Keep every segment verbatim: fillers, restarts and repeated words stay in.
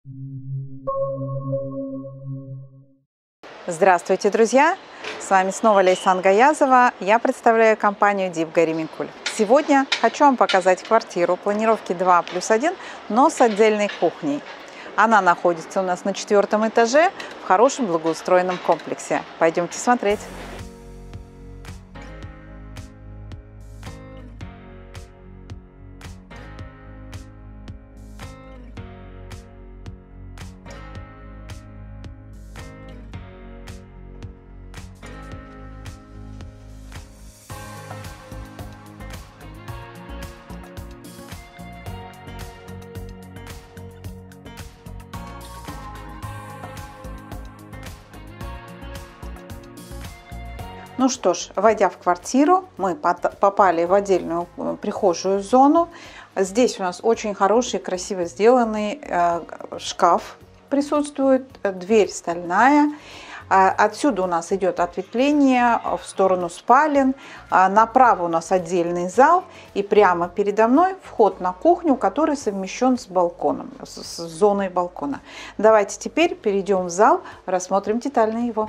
Здравствуйте, друзья! С вами снова Лейсан Гаязова. Я представляю компанию Deep Горемикуль. Сегодня хочу вам показать квартиру планировки два плюс один, но с отдельной кухней. Она находится у нас на четвертом этаже в хорошем благоустроенном комплексе. Пойдемте смотреть. Ну что ж, войдя в квартиру, мы попали в отдельную прихожую зону. Здесь у нас очень хороший, красиво сделанный шкаф присутствует, дверь стальная. Отсюда у нас идет ответвление в сторону спален. Направо у нас отдельный зал. И прямо передо мной вход на кухню, который совмещен с балконом, с зоной балкона. Давайте теперь перейдем в зал, рассмотрим детально его.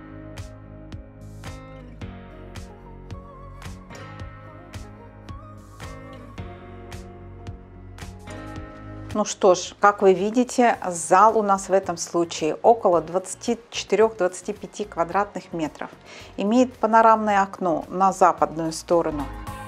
Ну что ж, как вы видите, зал у нас в этом случае около двадцати четырёх — двадцати пяти квадратных метров. Имеет панорамное окно на западную сторону.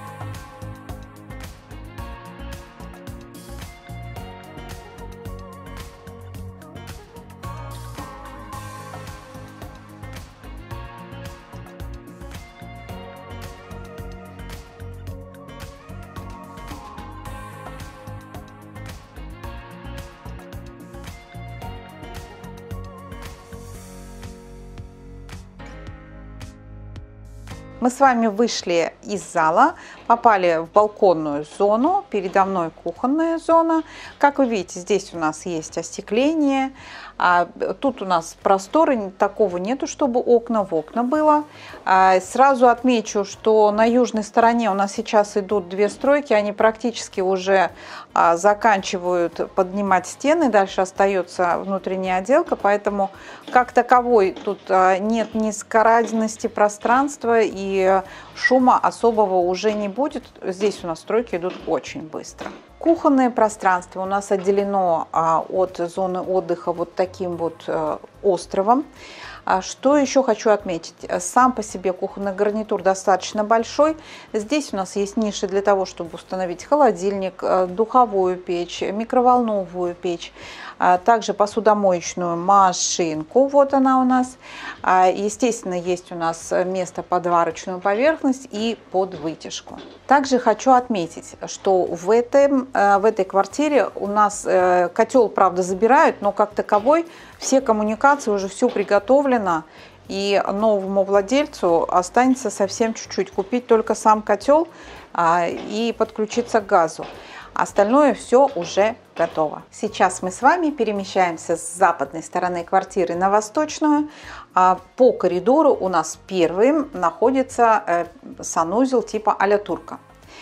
Мы с вами вышли из зала, попали в балконную зону, передо мной кухонная зона. Как вы видите, здесь у нас есть остекление. А тут у нас простора такого нету, чтобы окна в окна было. А сразу отмечу, что на южной стороне у нас сейчас идут две стройки, они практически уже а, заканчивают поднимать стены, дальше остается внутренняя отделка, поэтому как таковой тут а, нет низкорадности пространства и шума особого уже не будет. Здесь у нас стройки идут очень быстро. Кухонное пространство у нас отделено а, от зоны отдыха вот таким вот а, островом. А что еще хочу отметить? Сам по себе кухонный гарнитур достаточно большой. Здесь у нас есть ниши для того, чтобы установить холодильник, духовую печь, микроволновую печь, также посудомоечную машинку. Вот она у нас. Естественно, есть у нас место под варочную поверхность и под вытяжку. Также хочу отметить, что в, этом, в этой квартире у нас котел, правда, забирают, но как таковой все коммуникации уже все приготовлено, и новому владельцу останется совсем чуть-чуть купить только сам котел а, и подключиться к газу. Остальное все уже готово. Сейчас мы с вами перемещаемся с западной стороны квартиры на восточную. А по коридору у нас первым находится э, санузел типа а-ля турка.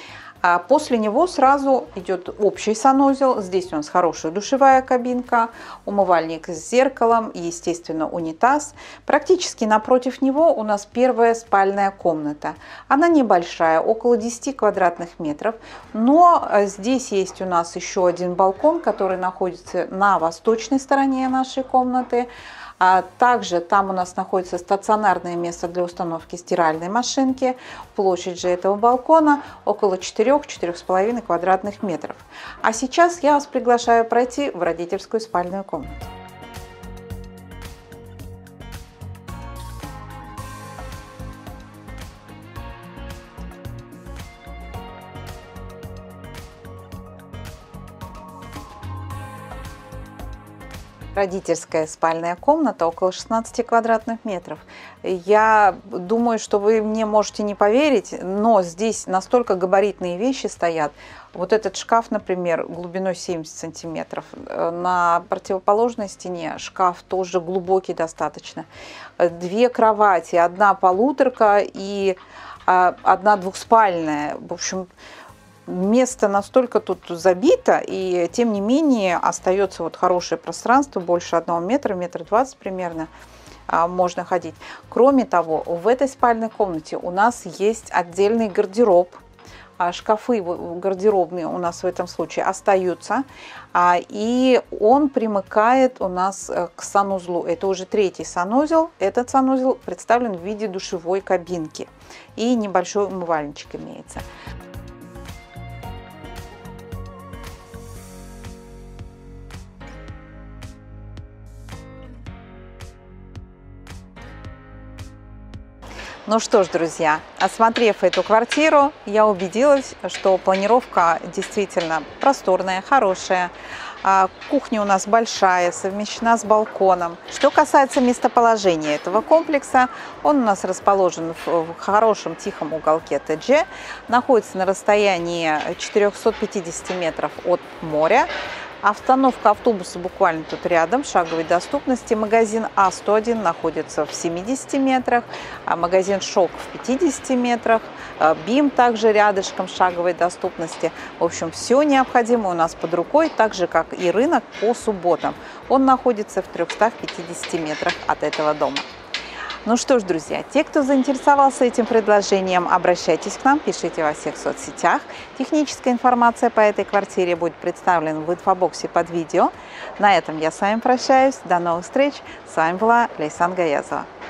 А после него сразу идет общий санузел. Здесь у нас хорошая душевая кабинка, умывальник с зеркалом, естественно, унитаз. Практически напротив него у нас первая спальная комната. Она небольшая, около десяти квадратных метров, но здесь есть у нас еще один балкон, который находится на восточной стороне нашей комнаты. А также там у нас находится стационарное место для установки стиральной машинки. Площадь же этого балкона около четырёх — четырёх с половиной квадратных метров. А сейчас я вас приглашаю пройти в родительскую спальную комнату. Родительская спальная комната около шестнадцати квадратных метров. Я думаю, что вы мне можете не поверить, но здесь настолько габаритные вещи стоят. Вот этот шкаф, например, глубиной семьдесят сантиметров. На противоположной стене шкаф тоже глубокий достаточно. Две кровати, одна полуторка и одна двухспальная. В общем, место настолько тут забито, и тем не менее остается вот хорошее пространство, больше одного метра, метр двадцать примерно можно ходить. Кроме того, в этой спальной комнате у нас есть отдельный гардероб. Шкафы гардеробные у нас в этом случае остаются, и он примыкает у нас к санузлу. Это уже третий санузел. Этот санузел представлен в виде душевой кабинки, и небольшой умывальничек имеется. Ну что ж, друзья, осмотрев эту квартиру, я убедилась, что планировка действительно просторная, хорошая. Кухня у нас большая, совмещена с балконом. Что касается местоположения этого комплекса, он у нас расположен в хорошем тихом уголке ТГ, находится на расстоянии четырёхсот пятидесяти метров от моря. Остановка автобуса буквально тут рядом, шаговой доступности. Магазин А сто один находится в семидесяти метрах, а магазин Шок в пятидесяти метрах, БИМ также рядышком, шаговой доступности. В общем, все необходимое у нас под рукой, так же, как и рынок по субботам. Он находится в трёхстах пятидесяти метрах от этого дома. Ну что ж, друзья, те, кто заинтересовался этим предложением, обращайтесь к нам, пишите во всех соцсетях. Техническая информация по этой квартире будет представлена в инфобоксе под видео. На этом я с вами прощаюсь. До новых встреч. С вами была Лейсан Гаязова.